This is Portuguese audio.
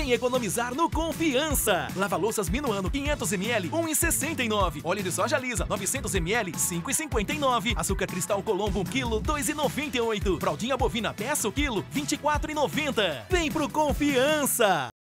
Vem economizar no Confiança. Lava-louças Minuano 500 ml, 1,69. Óleo de soja lisa 900 ml, 5,59. Açúcar cristal Colombo 1 kg, 2,98. Fraldinha bovina peça o quilo, 24,90. Vem pro Confiança.